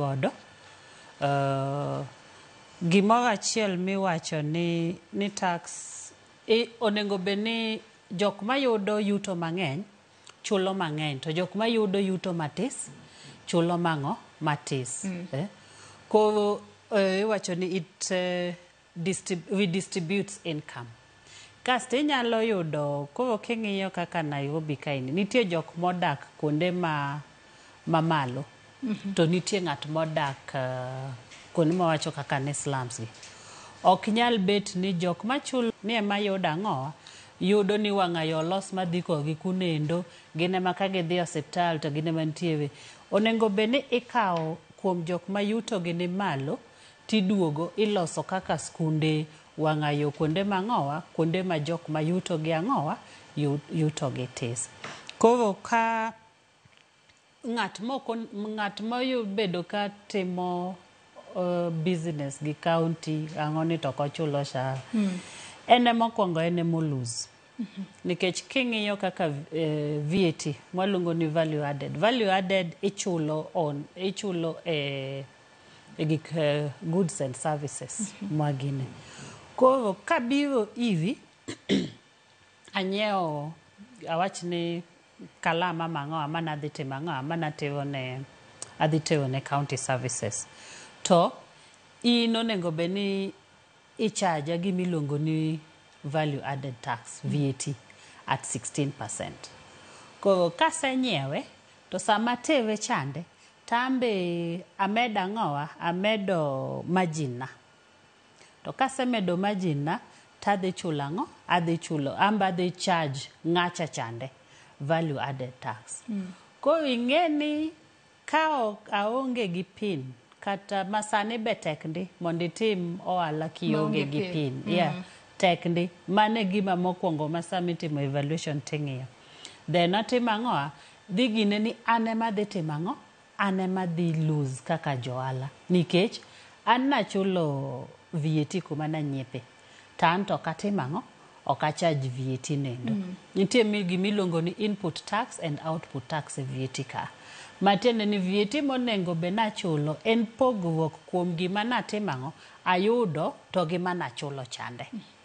godo. Gimoro achiel miwacho ni tax onego beni jok mayudo yuto mang'eny chulo mang'eny, to jok mayudo yuto matis chulo matis. Koro iwacho ni redistributes income. Kasto inyalo yudo, koro king'iyo kaka Nairobi kaini, nitie jok modak kuonde mamalo, to nitie ng'at modak kuonde mawacho kaka ne slums gi. Ok nyal bet ni jok machulo ni ema yudo ang'owa, yudo ni wang'ayo los madhi kogi kunendo, gine ma ka gidhi osiptal to gine mantiere. Onego beni ikawo kuom jok ma yuto gi ni malo, tiduogo iloso kaka skunde wang'ayo kuonde mang'owa, kuonde ma jok ma yuto gi ang'owa, yuto gi tis. Koro ka ng'at mobedo ka timo business gi county ang'oni to kochulo sha, ene mokwongo ene molose. Nikech king'iyo kaka VAT mwaluongo ni value added ichulo gik goods and services mwagine. Koro kabiro hivi anyiewo awachni kalama mang'owa mana adhi timo ang'owa mana adhi tero ne county services, to in onego beni ichaja gimiluongo ni value added tax VAT at 16%. Koro kasenyiewe to sama tere chande tambe amedo ang'owa, amedo margin na. To kasemedo margin na tadhi chulo ang'o? Adhi charge ng'acha chande value added tax. Koro ing'eni ka aonge gi pin kata masani be tek ndi mondo itim ohala kionge gi pin. Tek ndi. Mane gima mokwongo masami timo evaluation ting'iyo. Then atimo ang'owa? Dhi gine ni ane madhi timo ang'o? Ane madhi lose kaka johala. Nikech an nachulo VAT kuma nanyiepe. To an to katimo ang'o? Ok acharge VAT nendo. Nitie gimiluongo ni input tax and output tax e VAT ka. Matiende ni VAT monengo be nachulo en pogruok kuom gima natimo ang'o ayudo to gima nachulo chande.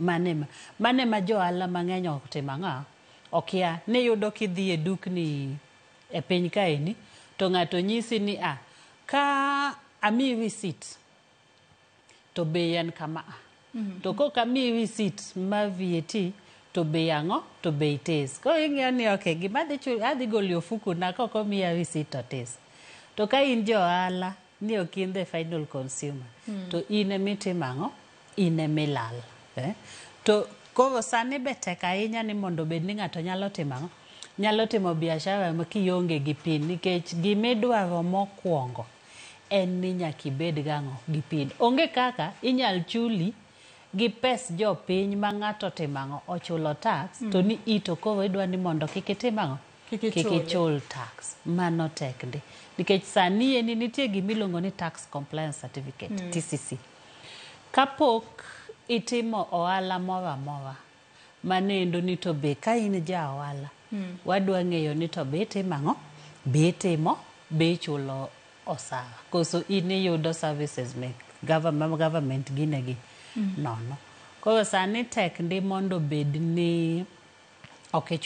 Mane ma johala mang'eny ok timo ang'o? Okia ni yudo kidhi e dukni e piny kaeni to ng'ato nyisi ni ka amiyi receipt to bei en kama. To kok amiyi receipt ma VAT to bei ang'o? To bei tis. Koro ing'iyo ni okay, gima adhi golo ofuku na koko miya receipt to tis. To ka in johala ni ok in the final consumer, to in emitimo ang'o? In emilal. To koro sani be tek ahinya ni mondo bed ni ng'ato nyalo timo ang'o? Nyalo timo biashara ma kionge gi pin, nikech gimidwaro mokwongo en ni nyaka ibed gang'o? Gi pin. Onge kaka inyal chuli gi pes jopiny ma ng'ato timo ang'o? Ochulo tax, to ni ito koro idwa ni mondo kik itim ang'o? Kik ichul tax. Mano tek ndi. Nikech sani nitie gimiluongo ni tax compliance certificate, TCC. Kapok itimo ohala moro amora, manendo ni to be ka in ja ohala, wadwa ng'eyo ni to be itimo ang'o? Be itimo? Be ichulo osara? Koso in iyudo services me government ginegi nono. Koro sani tek ndi mondo bed ni ok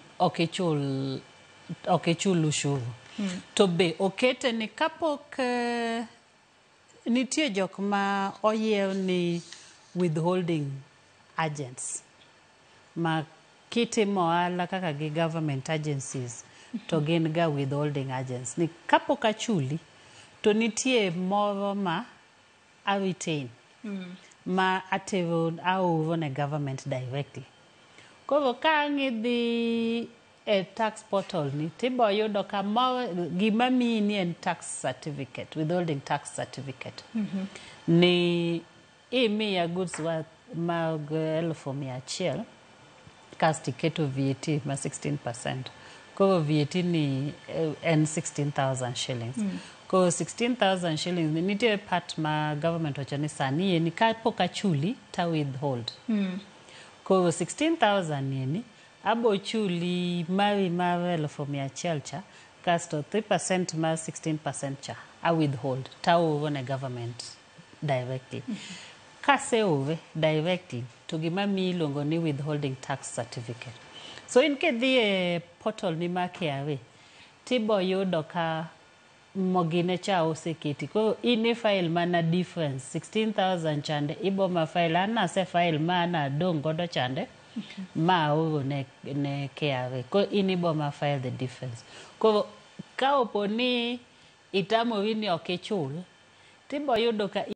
ichul ushuru. To be okete ni kapok nitie jok ma oyiew ni withholding agents ma kitimo ohala kaka gi government agencies to gin ga withholding agents. Ni kapok achuli to nitie moro ma I retain ma aoro ne government directly. Koro ka ang'idhi e tax portal ni tibo yudo gima miyi ni en tax certificate, withholding tax certificate. Ni imiya goods worth mag 1,100 kasti keto VAT ma 16%. Koro VAT ni en 16,000 shillings. Koro 16,000 shillings ni nitie part ma government wacho ni sani ni kapok achuli ta withhold. Koro 16,000 ni abo chuli mari mar 1,100 cha kasto 3% ma 16% cha a withhold taoro ne government directly. Kaseove directly to gima mi iluongo ni withholding tax certificate. So in kidhi e portal ni ma KRA tibo yudo ka mogine cha oseketi. Ko ini file mana difference 16,000 chande ibo ma file ana se file mana dong godo chande ma oro ne KRA. Ko ini bo ma file the difference. Ko ka oponi itamo wini okichul tibo yudo ka